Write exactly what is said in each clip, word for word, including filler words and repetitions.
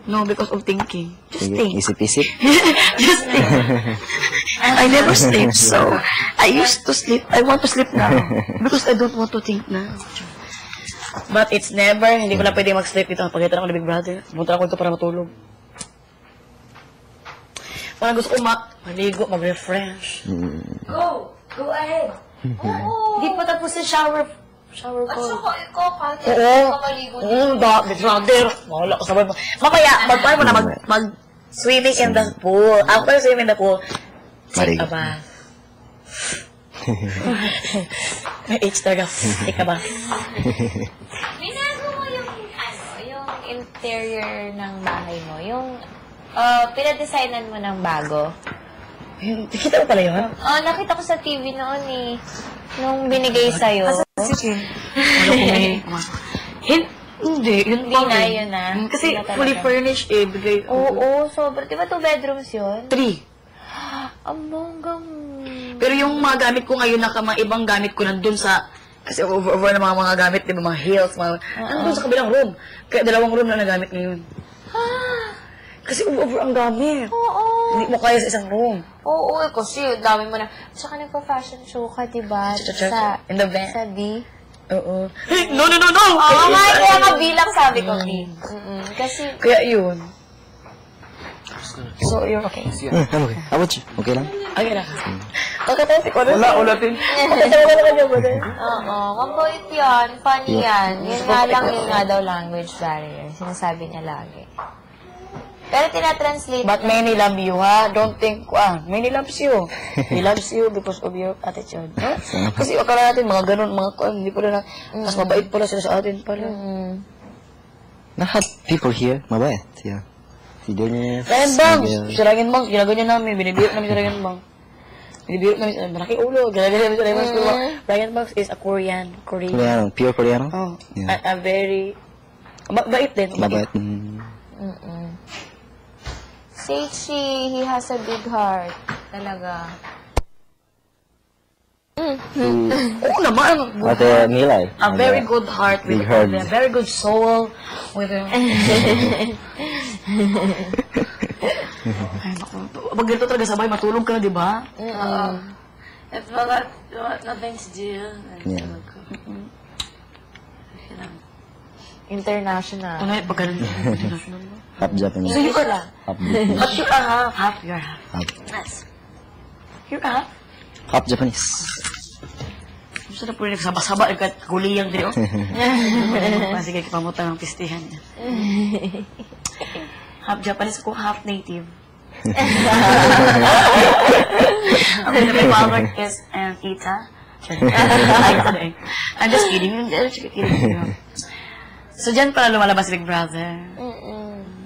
No, because of thinking. Just Sige, think. isip-isip. Just think. I never sleep, so I used to sleep. I want to sleep now because I don't want to think now. But it's never, hindi ko na pwede mag-sleep dito. Pagkita ako ng Big Brother, pumunta ako dito para matulog. Parang gusto ko ma maligo, mag-refresh. Go! Go ahead! Oo! Hindi pa tapos sa shower. Shower At ko. saka ikaw, Kati, Oo. kamaligo Oo, da, Big Brother. Wala ko sabay mo. Mamaya, mag-paano mo na mag, mag-swimming in the pool. After swimming in the pool, take a Marigo. bath. May H talaga. Take a bath. Minago mo yung, ano, yung interior ng bahay mo. Yung, uh, pinadesignan mo ng bago. Nakita mo pala yun? Oh, nakita ko sa T V noon eh. Nung binigay sa'yo. Sige. Wala ko may... Hin- Hindi, yun Hindi pa na, rin. yun na. Hmm, Kasi Hindi na fully talaga. furnished eh. Bigay. Oo, sobra. Di ba two bedrooms yun? Three. Ang bonggang... Pero yung mga gamit ko ngayon, naka mga ibang gamit ko nandun sa... Kasi over-over na mga mga gamit, di ba, mga heels, mga... Nandun sa kabilang room. Kaya dalawang room na nagamit ngayon. Kasi over-over ang gamit. Oo. Hindi mo kaya sa isang room. Oo, eh, kasi dami mo na. Tsaka nagpa-fashion show ka, di ba? Cha-cha-cha. Sa, In the van. sa B. Oo. Hey, no, no, no, no! Oo nga, kaya nga bilang sabi ko, B. Mm-mm. Kasi, Kaya yun. So, you're okay. Hmm, I'm okay. How about you? Okay lang? Okay na. Kakatayin ko na. Wala, ulatin. Kakatayin ko na ba din? oo, mabait yan. Funny yan. Yun nga lang, yun nga daw language barrier. Sinasabi niya lagi. Pero tinatranslate. But many love you, ha? Don't think, ah, many loves you. He loves you because of your attitude. Ha? Kasi akala natin, mga ganun, mga kuan, hindi pala na, mas mabait pala sila sa atin pala. Mm. Lahat people here, mabait. Yeah. Tidurnya... Ryan Banks, si Ryan Banks, ginaganyan namin, binibirot namin si Ryan Banks. Binibirot namin si malaki ulo, ginaganyan namin si Ryan Banks. Ryan Banks is a Korean, Korean. Koreano, pure Koreano? Oh, Yeah. a, a very, mabait din. Mabait. Mm. Mm-mm. Seichi, he has a big heart. Talaga. Oo naman. Ate Milay. A very good heart with Big heart. a very good soul with a... Ay, naku. Pag ganito talaga sabay, matulog ka na, di ba? Mm-mm. If wala, wala nothing to do, Yeah. International. Ano yung pag ganun? International mo? Half Japanese. So you are lang. Half Japanese. But you are half. Half, you are half. Half, Nice. You're half. half Japanese. Gusto na po rin nagsaba-saba, nagkaguliyang din, oh. Ah, sige, kipamutang ng pistihan niya. Half Japanese ko, half native. Okay, my father is an Ita. I'm just kidding. I'm just kidding. So, dyan pala lumalabas si Big Brother. Mm-mm.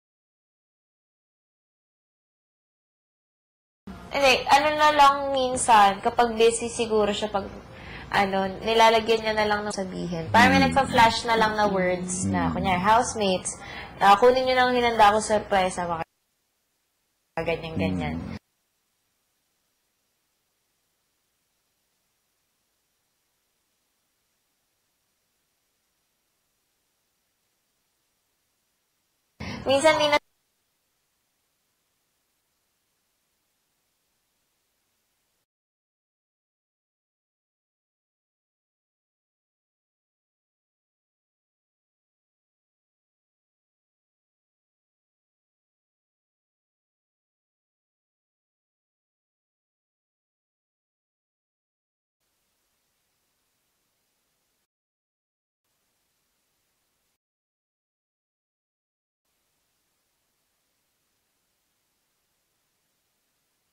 Hindi, ano na lang minsan, kapag busy siguro siya pag, ano, nilalagyan niya na lang ng sabihin. Parang may nagpa-flash na lang na words na, kunyari, housemates, uh, kunin niyo lang hinanda ko surprise, baka ganyan-ganyan. Minsan, di na